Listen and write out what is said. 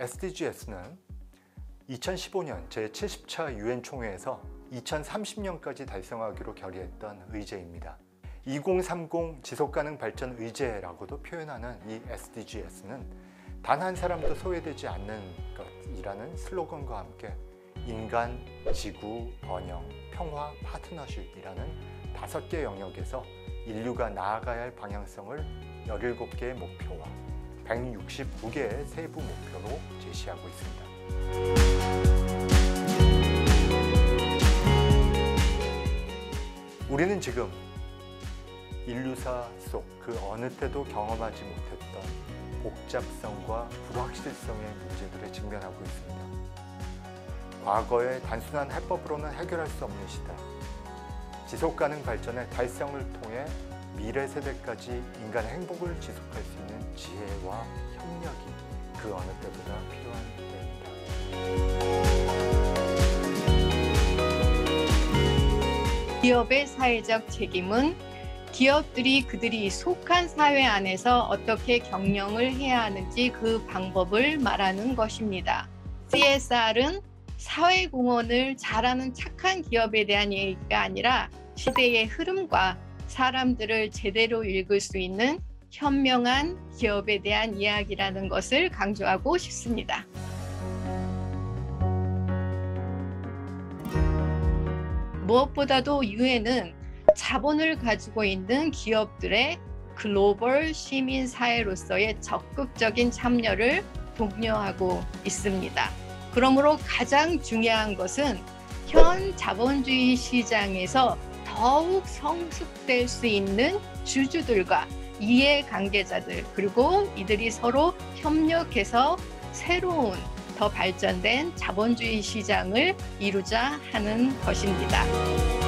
SDGs는 2015년 제70차 유엔 총회에서 2030년까지 달성하기로 결의했던 의제입니다. 2030 지속가능 발전 의제라고도 표현하는 이 SDGs는 단 한 사람도 소외되지 않는 것이라는 슬로건과 함께 인간, 지구, 번영, 평화, 파트너십이라는 5개 영역에서 인류가 나아가야 할 방향성을 17개의 목표와 169개의 세부 목표로 제시하고 있습니다. 우리는 지금 인류사 속 그 어느 때도 경험하지 못했던 복잡성과 불확실성의 문제들에 직면하고 있습니다. 과거의 단순한 해법으로는 해결할 수 없는 시대, 지속가능 발전의 달성을 통해 미래 세대까지 인간의 행복을 지속할 수 있는 지혜와 협력이 그 어느 때보다 필요한 때입니다. 기업의 사회적 책임은 기업들이 그들이 속한 사회 안에서 어떻게 경영을 해야 하는지 그 방법을 말하는 것입니다. CSR은 사회공헌을 잘하는 착한 기업에 대한 얘기가 아니라 시대의 흐름과 사람들을 제대로 읽을 수 있는 현명한 기업에 대한 이야기라는 것을 강조하고 싶습니다. 무엇보다도 유엔은 자본을 가지고 있는 기업들의 글로벌 시민사회로서의 적극적인 참여를 독려하고 있습니다. 그러므로 가장 중요한 것은 현 자본주의 시장에서 더욱 성숙될 수 있는 주주들과 이해관계자들, 그리고 이들이 서로 협력해서 새로운 더 발전된 자본주의 시장을 이루자 하는 것입니다.